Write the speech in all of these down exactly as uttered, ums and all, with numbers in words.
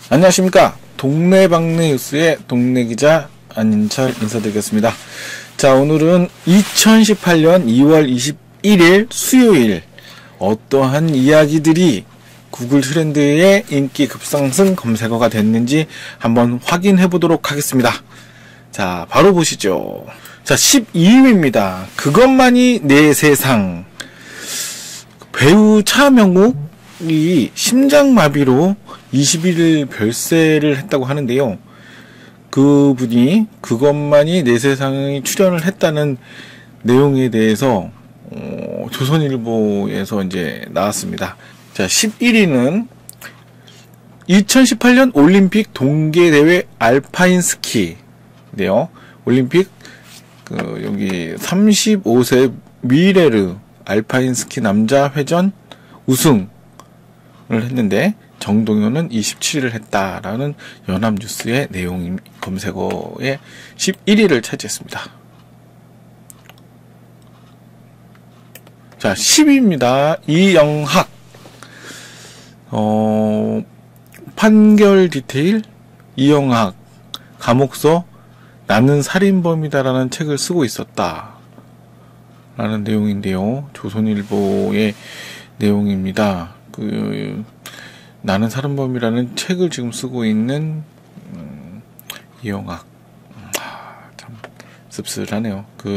안녕하십니까. 동네방네 뉴스의 동네기자 안인철 인사드리겠습니다. 자, 오늘은 이천십팔년 이월 이십일일 수요일 어떠한 이야기들이 구글 트렌드의 인기 급상승 검색어가 됐는지 한번 확인해 보도록 하겠습니다. 자, 바로 보시죠. 자, 십이위입니다. 그것만이 내 세상. 배우 차명욱이 심장마비로 이십일일 별세를 했다고 하는데요. 그분이 그것만이 내 세상에 출연을 했다는 내용에 대해서 어, 조선일보에서 이제 나왔습니다. 자, 십일위는 이천십팔년 올림픽 동계대회 알파인 스키인데요. 올림픽 그 여기 삼십오세 미레르 알파인 스키 남자 회전 우승을 했는데 정동현은 이십칠위를 했다라는 연합뉴스의 내용 검색어에 십일위를 차지했습니다. 자, 십위입니다. 이영학 어, 판결 디테일 이영학 감옥서 나는 살인범이다라는 책을 쓰고 있었다 라는 내용인데요. 조선일보의 내용입니다. 그 나는 살인범이라는 책을 지금 쓰고 있는 음, 이영학 아, 참 씁쓸하네요. 그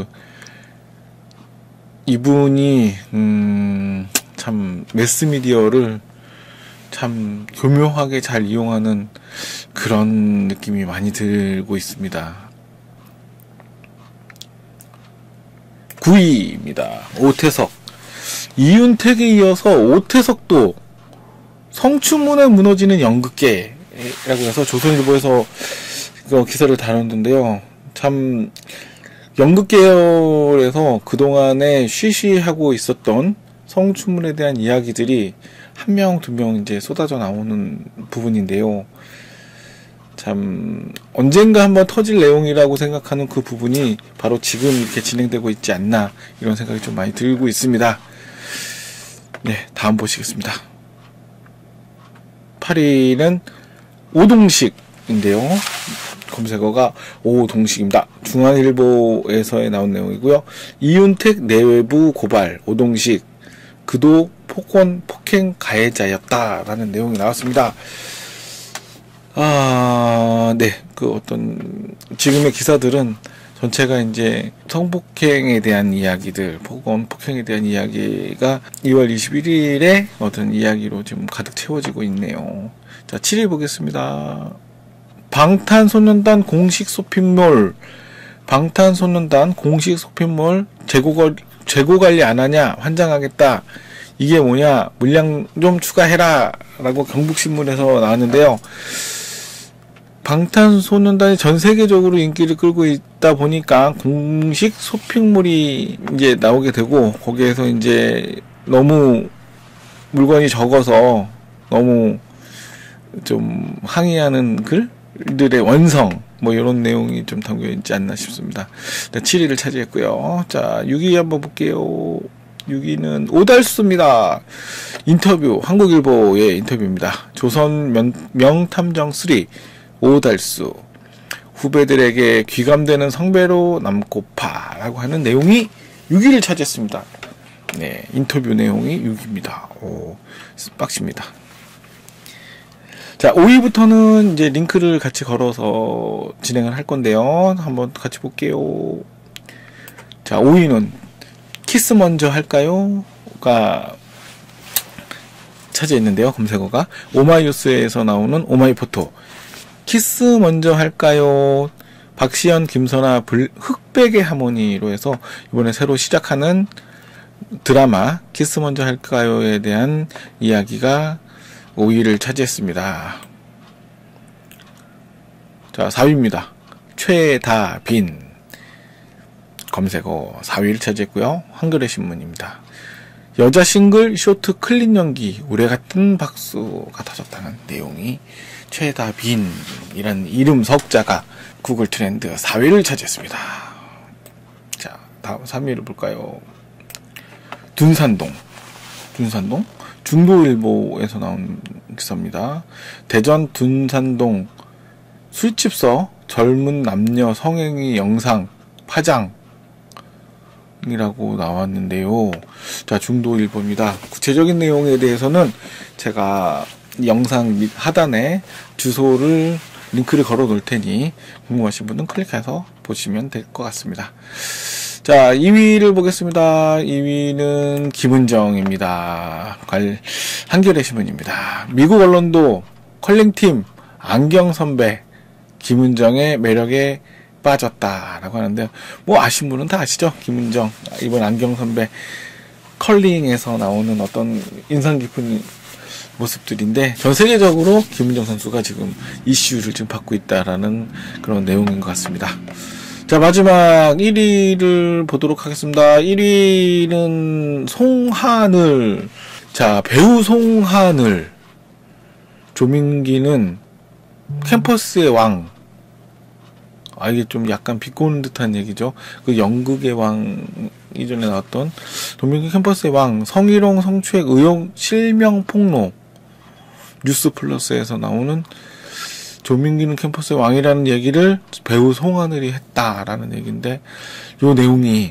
이분이 음, 참 매스미디어를 참 교묘하게 잘 이용하는 그런 느낌이 많이 들고 있습니다. 구위입니다. 오태석. 이윤택에 이어서 오태석도 성추문에 무너지는 연극계라고 해서 조선일보에서 기사를 다뤘는데요. 참 연극계열에서 그동안에 쉬쉬하고 있었던 성추문에 대한 이야기들이 한 명, 두 명 이제 쏟아져 나오는 부분인데요. 참 언젠가 한번 터질 내용이라고 생각하는 그 부분이 바로 지금 이렇게 진행되고 있지 않나 이런 생각이 좀 많이 들고 있습니다. 네, 다음 보시겠습니다. 팔위는 오동식인데요. 검색어가 오동식입니다. 중앙일보에서의 나온 내용이고요. 이윤택 내외부 고발 오동식 그도 폭언 폭행 가해자였다라는 내용이 나왔습니다. 아, 네, 그 어떤 지금의 기사들은 전체가 이제 성폭행에 대한 이야기들, 폭언 폭행에 대한 이야기가 이월 이십일일에 어떤 이야기로 지금 가득 채워지고 있네요. 자, 칠위 보겠습니다. 방탄소년단 공식 쇼핑몰, 방탄소년단 공식 쇼핑몰 재고, 재고 관리 안 하냐 환장하겠다. 이게 뭐냐 물량 좀 추가해라 라고 경북신문에서 나왔는데요. 방탄소년단이 전 세계적으로 인기를 끌고 있다 보니까 공식 쇼핑몰이 이제 나오게 되고 거기에서 이제 너무 물건이 적어서 너무 좀 항의하는 글들의 원성 뭐 이런 내용이 좀 담겨 있지 않나 싶습니다. 칠위를 차지했고요. 자, 육위 한번 볼게요. 육위는 오달수입니다. 인터뷰 한국일보의 인터뷰입니다. 조선 명, 명탐정 삼 오달수 후배들에게 귀감되는 성배로 남고파라고 하는 내용이 육위를 차지했습니다. 네, 인터뷰 내용이 육위입니다. 오, 빡십니다. 자, 오위부터는 이제 링크를 같이 걸어서 진행을 할 건데요. 한번 같이 볼게요. 자, 오위는 키스 먼저 할까요? 가 차지했는데요. 검색어가 오마이뉴스에서 나오는 오마이포토 키스 먼저 할까요? 박시연, 김선아, 불, 흑백의 하모니로 해서 이번에 새로 시작하는 드라마 키스 먼저 할까요에 대한 이야기가 오위를 차지했습니다. 자, 사위입니다. 최다빈 검색어 사위를 차지했고요. 한겨레 신문입니다. 여자 싱글 쇼트 클린 연기 우레같은 박수가 터졌다는 내용이 최다빈이라는 이름 석자가 구글 트렌드 사위를 차지했습니다. 자, 다음 삼위를 볼까요? 둔산동 둔산동 중도일보에서 나온 기사입니다. 대전 둔산동 술집서 젊은 남녀 성행위 영상 파장 이라고 나왔는데요. 자, 중도일보입니다. 구체적인 내용에 대해서는 제가 영상 밑 하단에 주소를 링크를 걸어 놓을 테니 궁금하신 분은 클릭해서 보시면 될 것 같습니다. 자, 이 위를 보겠습니다. 이 위는 김은정입니다. 한겨레 신문입니다. 미국 언론도 컬링팀 안경 선배 김은정의 매력에 빠졌다라고 하는데요. 뭐 아신 분은 다 아시죠? 김은정 이번 안경 선배 컬링에서 나오는 어떤 인상 깊은 모습들인데 전 세계적으로 김은정 선수가 지금 이슈를 지금 받고 있다라는 그런 내용인 것 같습니다. 자, 마지막 일 위를 보도록 하겠습니다. 일 위는 송하늘. 자, 배우 송하늘. 조민기는 캠퍼스의 왕. 아, 이게 좀 약간 비꼬는 듯한 얘기죠. 그 연극의 왕, 이전에 나왔던 조민기 캠퍼스의 왕, 성희롱 성추행 의혹 실명 폭로. 뉴스 플러스에서 나오는 조민기는 캠퍼스의 왕이라는 얘기를 배우 송하늘이 했다라는 얘기인데, 요 내용이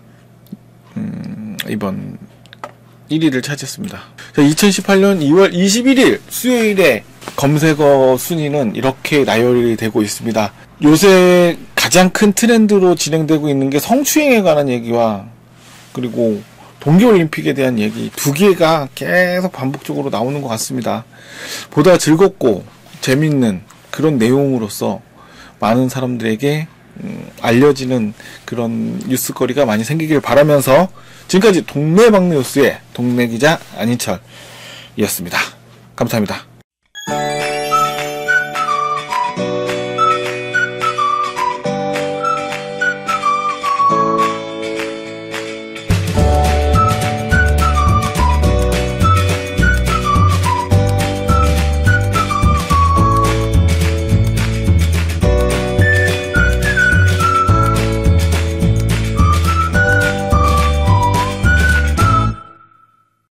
음, 이번 일 위를 차지했습니다. 자, 이천십팔 년 이월 이십일일 수요일에 검색어 순위는 이렇게 나열이 되고 있습니다. 요새 가장 큰 트렌드로 진행되고 있는 게 성추행에 관한 얘기와 그리고 동계올림픽에 대한 얘기 두 개가 계속 반복적으로 나오는 것 같습니다. 보다 즐겁고 재밌는 그런 내용으로서 많은 사람들에게 음, 알려지는 그런 뉴스거리가 많이 생기길 바라면서 지금까지 동네방네 뉴스의 동네기자 안인철이었습니다. 감사합니다.